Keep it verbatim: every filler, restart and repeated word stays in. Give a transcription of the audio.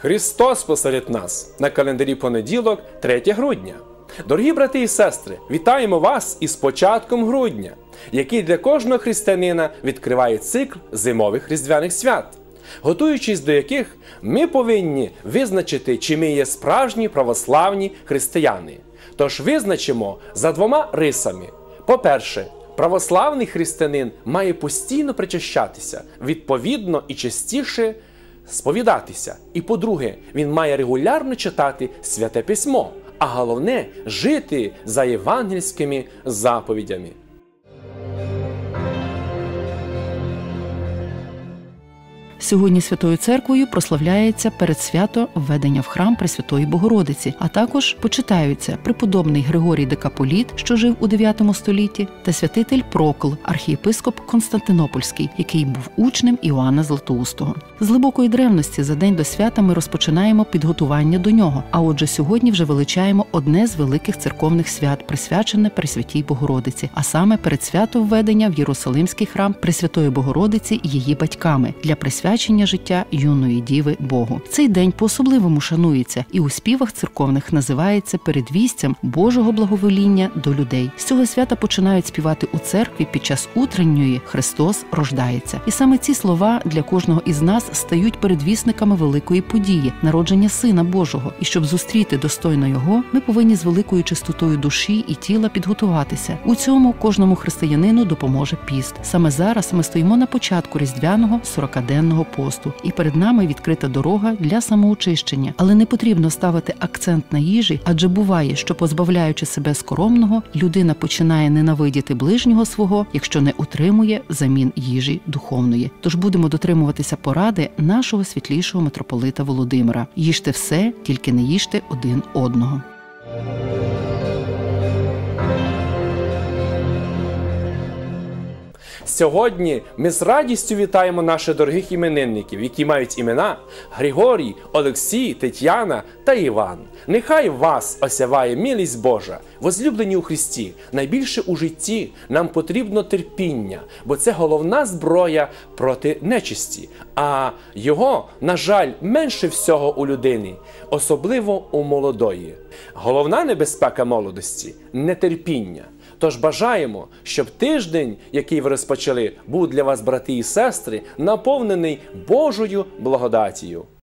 Христос посеред нас! На календарі понеділок, третє грудня. Дорогі брати і сестри, вітаємо вас із початком грудня, який для кожного християнина відкриває цикл зимових різдвяних свят, готуючись до яких ми повинні визначити, чи ми є справжні православні християни. Тож визначимо за двома рисами. По-перше, православний християнин має постійно причащатися, відповідно і частіше сповідатися. І по-друге, він має регулярно читати Святе Письмо, а головне – жити за євангельськими заповідями. Сьогодні Святою Церквою прославляється передсвято введення в храм Пресвятої Богородиці, а також почитаються преподобний Григорій Дикаполіт, що жив у дев'ятому столітті, та святитель Прокл, архієпископ Константинопольський, який був учнем Іоанна Златоустого. З глибокої древності за день до свята ми розпочинаємо підготування до нього, а отже сьогодні вже величаємо одне з великих церковних свят, присвячене Пресвятій Богородиці, а саме передсвято введення в Єрусалимський храм Пресвятої Богородиці і її батьками для присвячення життя юної діви Богу. Цей день по-особливому шанується і у співах церковних називається передвістям Божого благовоління до людей. З цього свята починають співати у церкві під час утренньої «Христос рождається». І саме ці слова для кожного із нас стають передвісниками великої події – народження Сина Божого. І щоб зустріти достойно Його, ми повинні з великою чистотою душі і тіла підготуватися. У цьому кожному християнину допоможе піст. Саме зараз ми стоїмо на початку різдвяного сорокаденного посту, і перед нами відкрита дорога для самоочищення. Але не потрібно ставити акцент на їжі, адже буває, що позбавляючи себе скоромного, людина починає ненавидіти ближнього свого, якщо не утримує взамін їжі духовної. Тож будемо дотримуватися поради нашого світлішого митрополита Володимира. Їжте все, тільки не їжте один одного. Сьогодні ми з радістю вітаємо наших дорогих іменинників, які мають імена Григорій, Олексій, Тетяна та Іван. Нехай вас осяває милість Божа, возлюблені у Христі. Найбільше у житті нам потрібно терпіння, бо це головна зброя проти нечисті. А його, на жаль, менше всього у людини, особливо у молодої. Головна небезпека молодості – нетерпіння. Тож бажаємо, щоб тиждень, який ви розпочали, був для вас, брати і сестри, наповнений Божою благодатію.